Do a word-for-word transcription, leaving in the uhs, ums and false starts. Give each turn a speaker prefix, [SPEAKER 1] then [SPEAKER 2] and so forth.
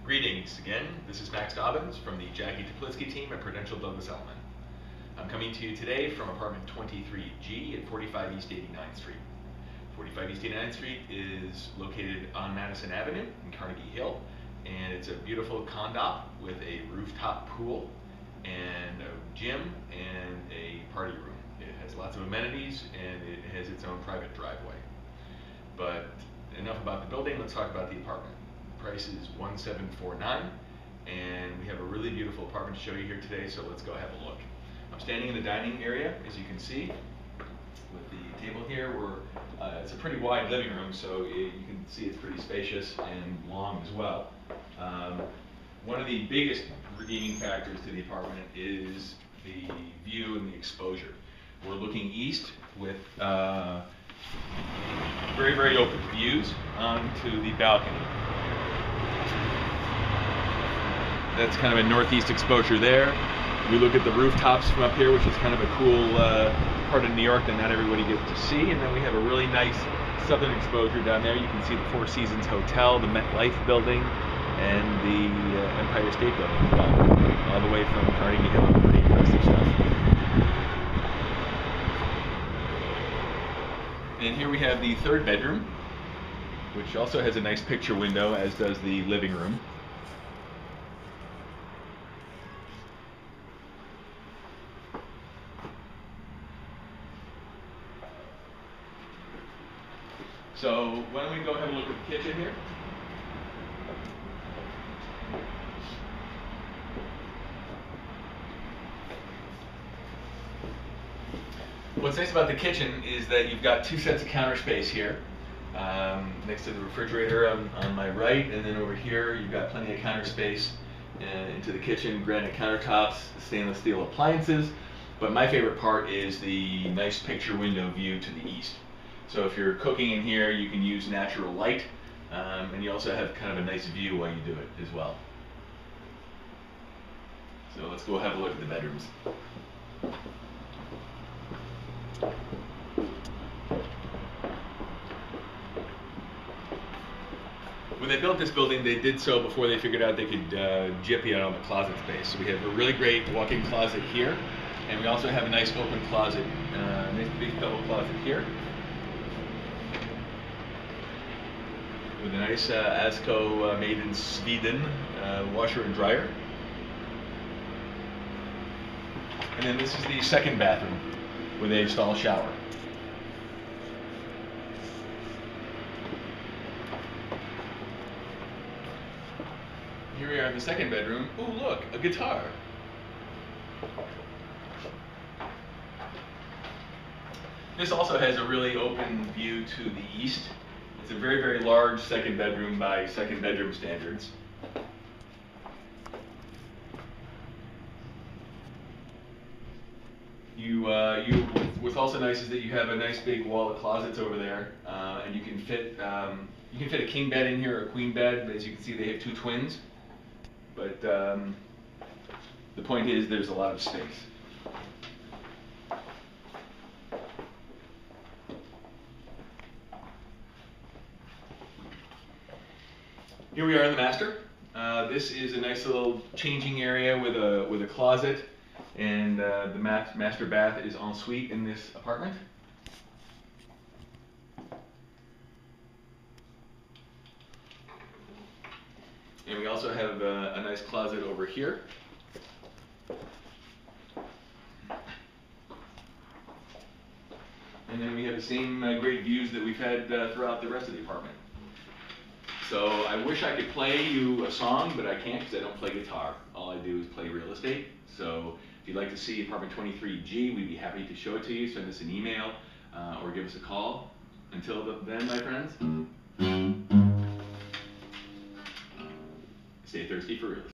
[SPEAKER 1] Greetings again, this is Max Dobbins from the Jackie Teplitsky team at Prudential Douglas Elliman. I'm coming to you today from apartment twenty-three G at forty-five East eighty-ninth Street. forty-five East eighty-ninth Street is located on Madison Avenue in Carnegie Hill, and it's a beautiful condo with a rooftop pool and a gym and a party room. It has lots of amenities and it has its own private driveway. But enough about the building, let's talk about the apartment. The price is one seven four nine, and we have a really beautiful apartment to show you here today, so let's go have a look. I'm standing in the dining area, as you can see, with the table here. We're, uh, it's a pretty wide living room, so it, you can see it's pretty spacious and long as well. Um, one of the biggest redeeming factors to the apartment is the view and the exposure. We're looking east with uh, very, very open views onto the balcony. That's kind of a northeast exposure there. We look at the rooftops from up here, which is kind of a cool uh, part of New York that not everybody gets to see. And then we have a really nice southern exposure down there. You can see the Four Seasons Hotel, the MetLife building, and the uh, Empire State Building as well, all the way from Carnegie Hill. Pretty impressive stuff. And here we have the third bedroom, which also has a nice picture window, as does the living room. So why don't we go have a look at the kitchen here? What's nice about the kitchen is that you've got two sets of counter space here, um, next to the refrigerator on, on my right, and then over here you've got plenty of counter space uh, into the kitchen, granite countertops, stainless steel appliances. But my favorite part is the nice picture window view to the east. So if you're cooking in here, you can use natural light, um, and you also have kind of a nice view while you do it as well. So let's go have a look at the bedrooms. When they built this building, they did so before they figured out they could uh, jippy out on the closet space. So we have a really great walk-in closet here, and we also have a nice open closet, uh, nice big double closet here, with a nice uh, Asco uh, made in Sweden uh, washer and dryer. And then this is the second bathroom with a stall shower. Here we are in the second bedroom. Oh, look, a guitar. This also has a really open view to the east. It's a very, very large second bedroom by second bedroom standards. You, uh, you, what's also nice is that you have a nice big wall of closets over there, uh, and you can fit, um, you can fit a king bed in here or a queen bed. But as you can see, they have two twins. But um, the point is, there's a lot of space. Here we are in the master. Uh, this is a nice little changing area with a with a closet, and uh, the ma master bath is en suite in this apartment. And we also have a, a nice closet over here. And then we have the same uh, great views that we've had uh, throughout the rest of the apartment. So I wish I could play you a song, but I can't because I don't play guitar. All I do is play real estate. So if you'd like to see apartment twenty-three G, we'd be happy to show it to you. Send us an email uh, or give us a call. Until then, my friends, stay thirsty for real estate.